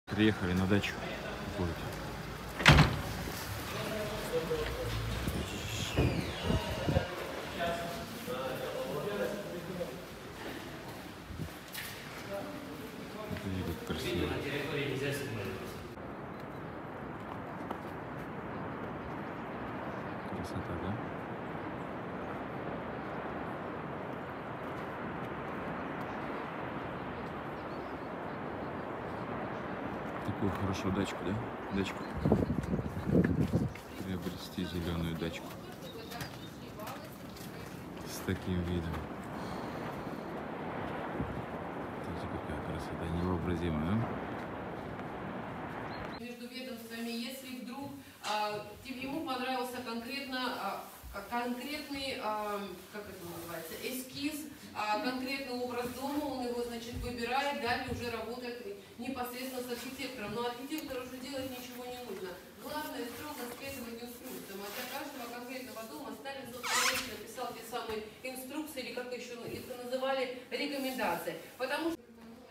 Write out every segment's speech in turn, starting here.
Приехали на дачу. Будет. Видит красиво. Красота, да? Такую хорошую дачку, да? Дачку. Приобрести зеленую дачку. С таким видом. Смотрите, какая красота, невообразимая, да? Между ведомствами, если вдруг ему понравился конкретный, как это называется, эскиз, конкретный образ дома, он его, значит, выбирает, далее уже работает непосредственно с архитектором. Но архитектору уже делать ничего не нужно. Главное строго следовать инструкциям. А для каждого конкретного дома Сталин собственно написал те самые инструкции, или как еще это называли, рекомендации. Потому что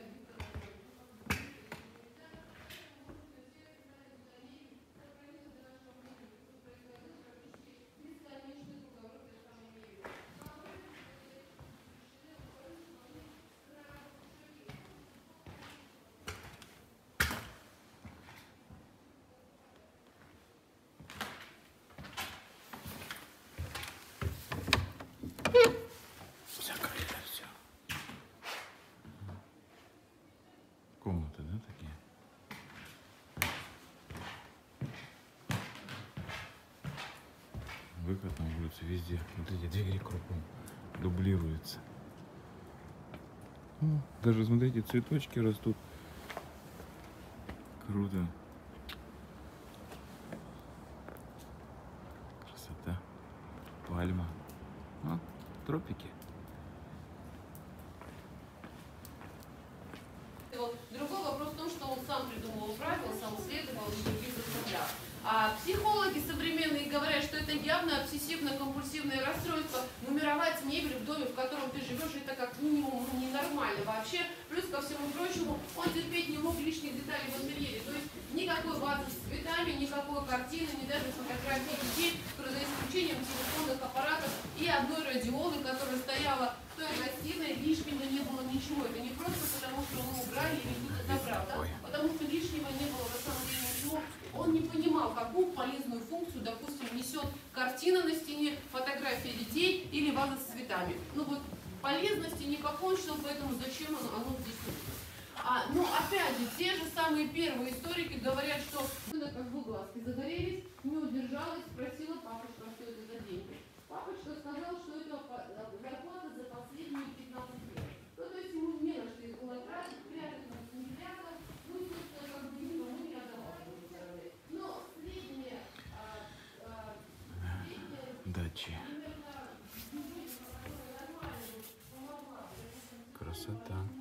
Закрыто все. Комнаты, да, такие? Выход на улицу везде. Вот эти двери кругом дублируются. О, даже, смотрите, цветочки растут. Круто. Красота. Пальма. О, тропики. другой вопрос в том, что он сам придумывал правила, сам следовал и других заставлял. А психологи современные говорят, что это явно обсессивно-компульсивное расстройство. Нумеровать мебель в доме, в котором ты живешь, это как минимум ненормально вообще. Плюс ко всему прочему, он терпеть не мог лишних деталей в интерьере. То есть никакой вазы с цветами, никакой картины, ни даже фотографии детей, за исключением телефонных аппаратов и одной радиолы, которая стояла в той гостиной, лишнего не было ничего. Это не просто потому, что мы убрали или кто-то забрал, да? Потому что лишнего не было на самом деле ничего. Он не понимал, какую полезную функцию, допустим, несет картина на стене, фотография детей или ваза с цветами. Ну вот полезности никакой, что поэтому зачем оно здесь нужно. Но опять же, те же самые первые историки говорят, что как бы глазки загорелись, не удержалась, спросила папочка, что это за деньги. Папочка сказал, что это зарплата за последние 15 лет. Ну, то есть ему не на что их было тратить, прятать нас не прятал, ну, собственно, как бы никому не отдавал. Но средняя... Дачи. Красота.